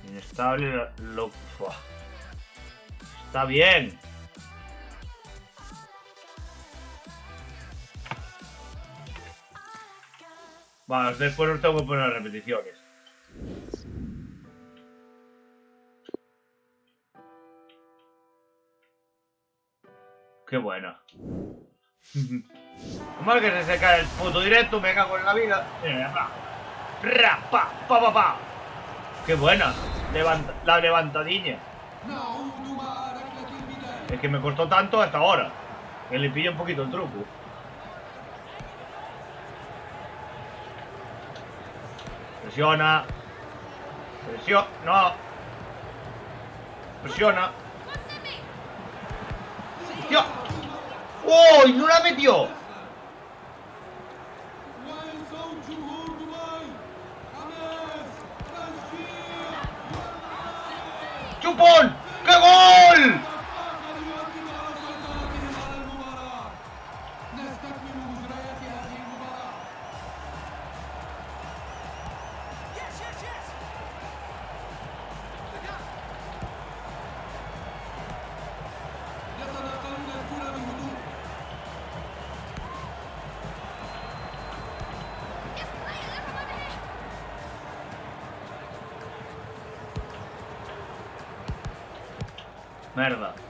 Inestable. Uf. Está bien. Vale, después os tengo que poner las repeticiones. Qué buena. Mal que se cae el puto directo, me cago en la vida. Pa. Qué buena. La levantadilla. Es que me costó tanto hasta ahora. Que le pillé un poquito el truco. Presiona. No. Presiona. ¡Hostia! ¡Oh! ¡No la metió! ¡Chupón! ¡Qué gol! Merda.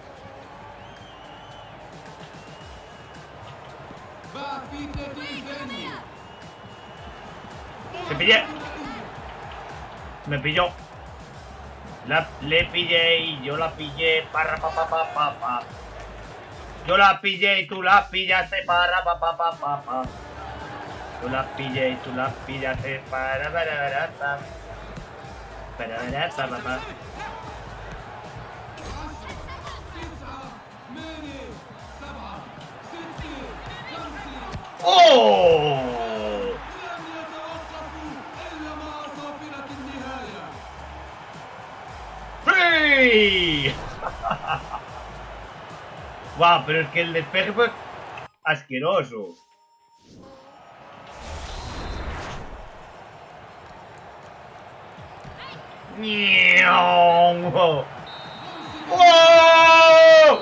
Se pillé. Me pilló. Le pillé y yo la pillé. Pa. Yo la pillé y tú la pillaste. Pa. Yo la pillé y tú la pillaste. Pa. ¡Oh! ¡Sí! Guau, pero es que el despeje fue asqueroso. ¡Oh! ¡Oh!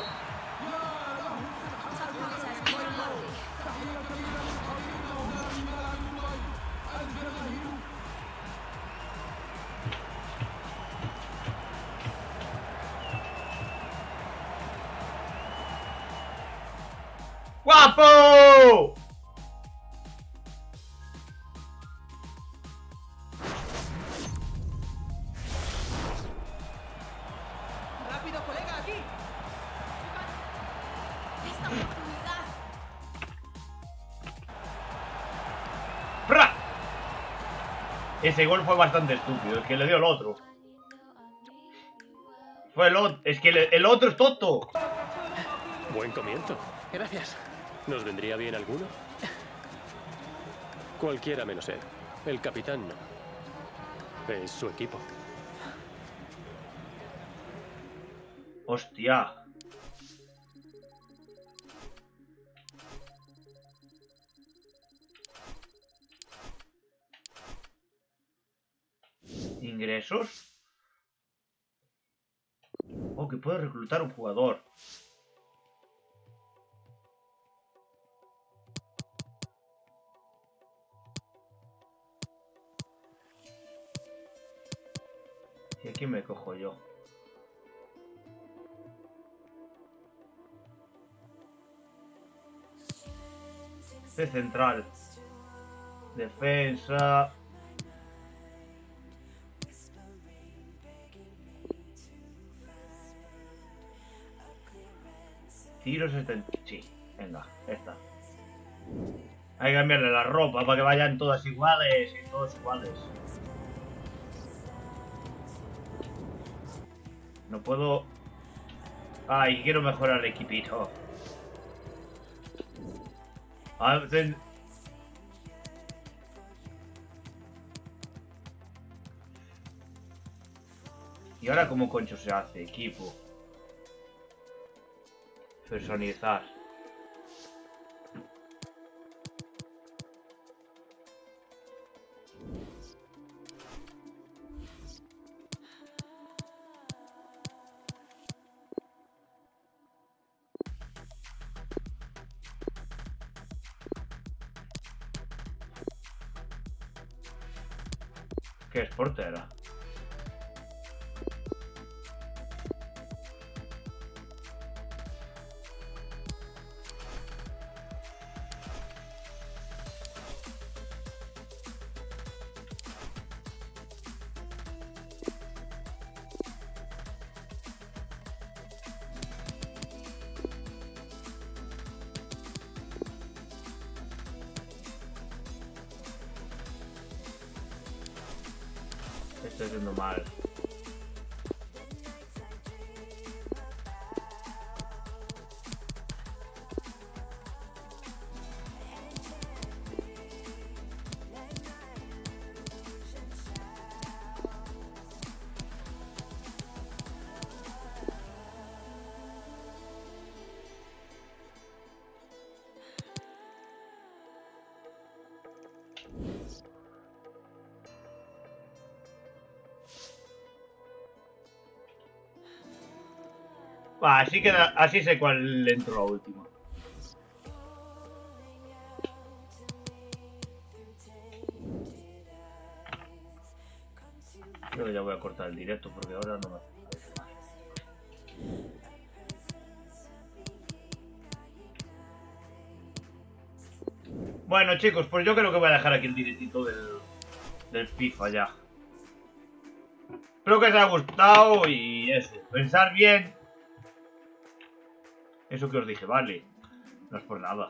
¡Guapo! ¡Rápido, colega, aquí! ¡Esta oportunidad! ¡Fra! Ese gol fue bastante estúpido, es que le dio el otro. Fue el otro, es que el otro es tonto. Buen comienzo. Gracias. ¿Nos vendría bien alguno? Cualquiera menos él. El capitán no. Es su equipo. Hostia. ¿Ingresos? Oh, que puedo reclutar un jugador. ¿Y aquí me cojo yo? De central. Defensa. Tiro 70. Sí, venga, esta. Hay que cambiarle la ropa para que vayan todas iguales y todos iguales. No puedo... Ay, quiero mejorar el equipito. ¿Y ahora cómo concho se hace? Equipo. Personalizar. ¿Qué es portera? Estoy haciendo mal. Así queda, así sé cuál entró la última. Yo ya voy a cortar el directo porque ahora no me hace más. Bueno chicos, pues yo creo que voy a dejar aquí el directito del FIFA ya. Espero que os haya gustado y eso, pensar bien. Eso que os dije, vale. No es por nada.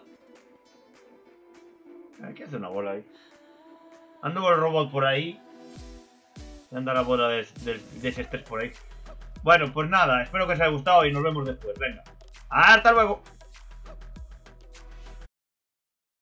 ¿Qué hace una bola ahí? Ando con el robot por ahí. Anda la bola de ese estrés por ahí. Bueno, pues nada, espero que os haya gustado y nos vemos después. Venga. ¡Hasta luego!